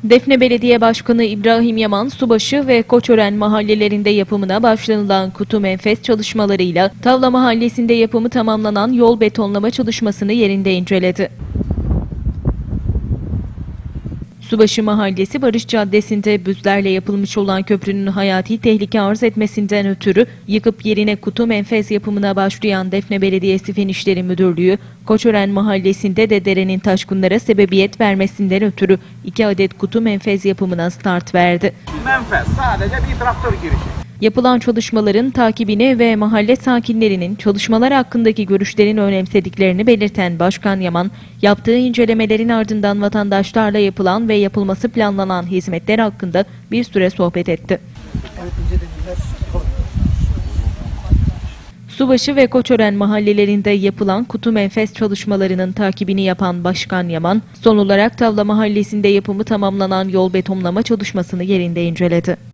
Defne Belediye Başkanı İbrahim Yaman, Subaşı ve Koçören mahallelerinde yapımına başlanılan kutu menfez çalışmalarıyla Tavla Mahallesi'nde yapımı tamamlanan yol betonlama çalışmasını yerinde inceledi. Subaşı Mahallesi Barış Caddesi'nde büzlerle yapılmış olan köprünün hayati tehlike arz etmesinden ötürü yıkıp yerine kutu menfez yapımına başlayan Defne Belediyesi Fen İşleri Müdürlüğü, Koçören Mahallesi'nde de derenin taşkınlara sebebiyet vermesinden ötürü 2 adet kutu menfez yapımına start verdi. Menfez sadece bir traktör girişi. Yapılan çalışmaların takibini ve mahalle sakinlerinin çalışmalar hakkındaki görüşlerini önemsediklerini belirten Başkan Yaman, yaptığı incelemelerin ardından vatandaşlarla yapılan ve yapılması planlanan hizmetler hakkında bir süre sohbet etti. Subaşı ve Koçören mahallelerinde yapılan kutu menfez çalışmalarının takibini yapan Başkan Yaman, son olarak Tavla Mahallesi'nde yapımı tamamlanan yol betonlama çalışmasını yerinde inceledi.